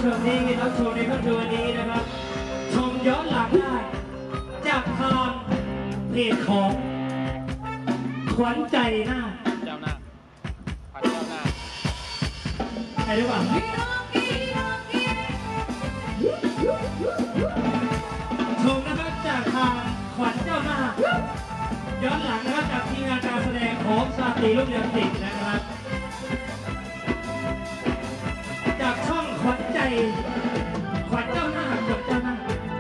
ชมที่รับชมในค่ำคืนวันนี้นะครับชมย้อนหลังได้จากทางเพจของขวัญใจหน้าเจ้าหน้าขวัญเจ้าหน้าใครรู้ป่ะชมนะครับจากทางขวัญเจ้าหน้าย้อนหลังนะครับจากทีมงานการแสดงของชาตรีรุ่งเรืองกิจนะครับจากช่องขวัญใจขวัญเจ้าหน้าขวัญเจ้าหน้า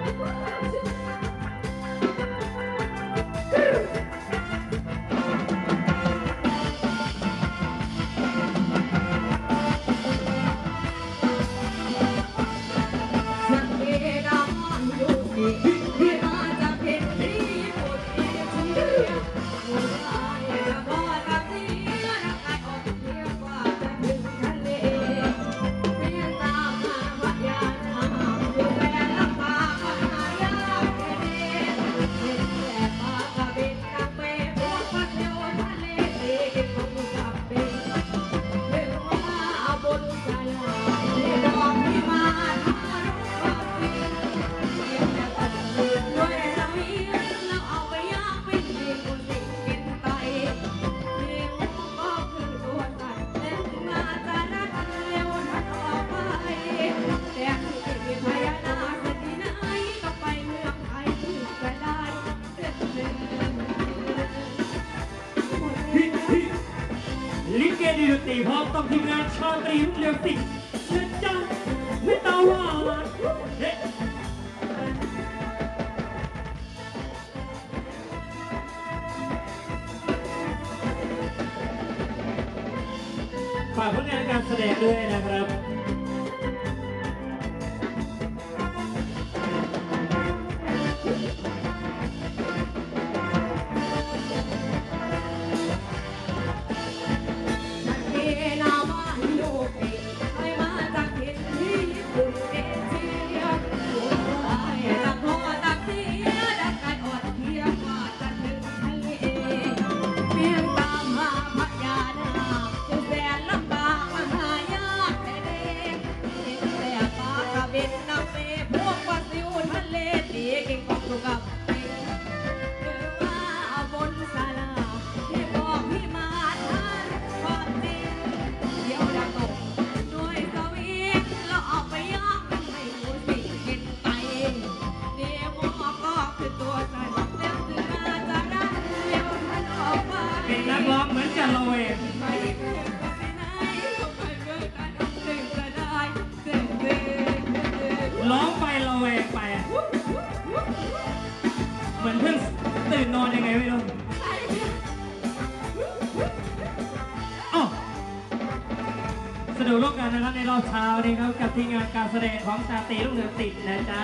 ลิเกดีดนตรีพร้อมต้องทีมงานชาตรีรุ่งเรืองกิจนะจ๊ะไม่ตาหวานฝากผลงานการแสดงด้วยนะครับร้องเหมือนกันเราเองร้องไปเราเองไปเหมือนเพิ่งตื่นนอนยังไงไม่รู้สนุกร่วมกันนะครับในรอบเช้านี้ครับกับทีมงานการแสดงของชาตรีรุ่งเรืองกิจนะจ๊ะ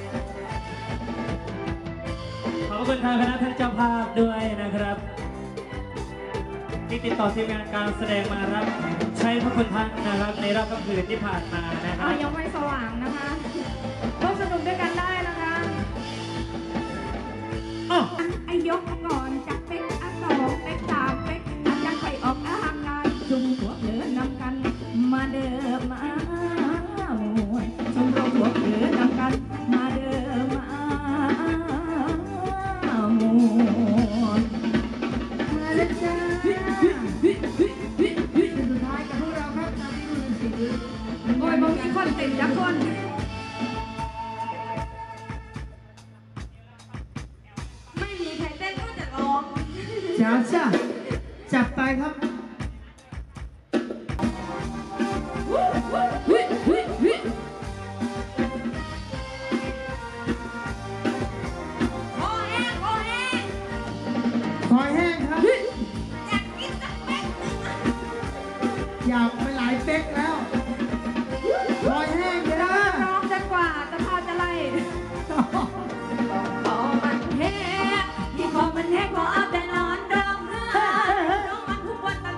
ขอบคุณทางคณะท่านเจ้าภาพด้วยนะครับที่ติดต่อทีมงานการแสดงมาครับใช้พระคุณท่านนะครับในรอบค่ำคืนที่ผ่านมานะครับยังไม่สว่างนะคะร่วมสนุกด้วยกันได้นะคะไอยกก่อนจากเป็กอักสองเป็กสามเป็กอันยังไปออกอาหารงานจุ่มหัวเดินนำกันมาเดิมมาหมวนจุ่มหัวเดินนำกันมาเดิมมาหมวนมาเลยจ้าโอ้ยบางทีคนเต็มจักคนไม่มีใครเต้นก็จะร้องจ้าจ้าจับไปครับคอยแห้งครับอยากกินสักเป๊กอยากไปหลายเป๊กแล้วคอยแห้งเลยนะร้องจนกว่าจะพาจะไล่พอมันแห้งที่พอมันแห้งพอเอาแต่นอนร้องไห้ร้องมันทุกวันต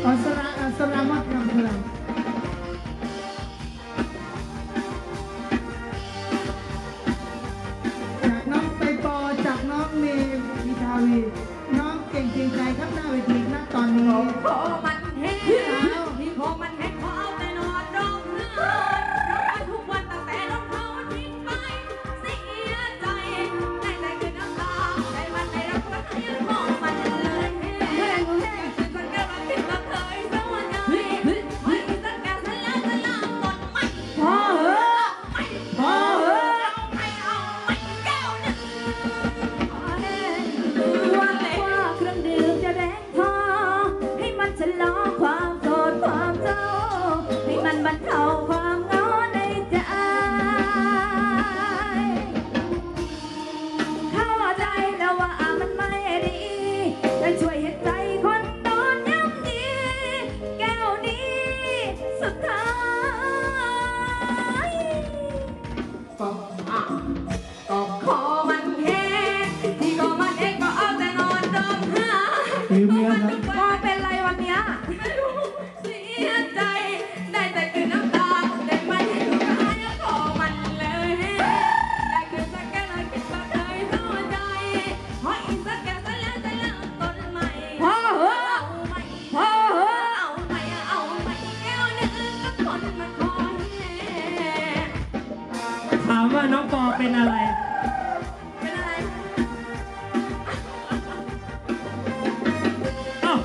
Selamat Ramadan.จากน้องไปปอจากน้องเมย์วิทาวีน้องเก่งจริงใจครับหน้าเวทีณตอนนี้คอมันแห้งที่คอมันแห้งเพราะเอาแต่นอนร้องไห้ร้องไห้ทุกวันตั้งแต่น้องเขาทิ้งไปเสียใจได้แต่คืนน้ำตาได้วันได้รับวันให้คอมันเลยแห้งเป็นคนกำลังคิดว่าเคยสวรรค์ไม่สักการฉันแล้วจะลาหมดไม่พอเหอะไม่พอเหอะไม่เอาไม่แก้วหนึ่งว่าแต่ว่าเครื่องดื่มจะแรงพอให้มันชะลอความโกรธความเศร้าให้มันบรรเทาความเหงาในใจเข้าใจแล้วว่ามันไม่ดีแต่ช่วยเห็นใจคนนอนย่ำดีแก้วนี้สุดท้าย คอมันแห้งที่คอมันแห้งก็เอาแต่นอนร้องไห้คอเป็นไรวันเนี้ยไม่รู้เสียใจได้แต่คืนน้ำตาได้มันให้ลูกหายคอมันเลยได้คืนสักแก้วเลยคิดว่าเคยเศร้าใจขออีกสักแก้วซะแล้วจะเริ่มต้นใหม่พอเหอะเอาใหม่พอเหอะเอาใหม่แก้วหนึ่งก็คนมันคอแห้งถามว่าน้องปอเป็นอะไรเป็นอะไรเอ้า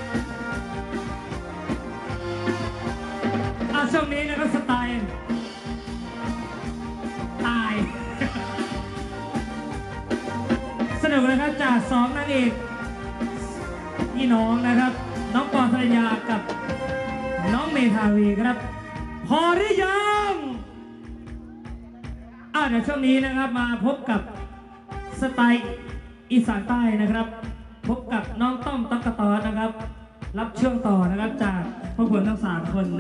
ช่วงนี้นะครับสไตล์ตาย สนุกนะครับจากสองนางเอกพี่น้องนะครับ น้องปอภรรยากับน้องเมธาวีครับ พอหรือยังเดี๋ยวช่วงนี้นะครับมาพบกับสไตล์อีสานใต้นะครับ พบกับน้องต้อมตั๊กกะตอนะครับ รับช่วงต่อนะครับจากพวกผมทั้ง3 คน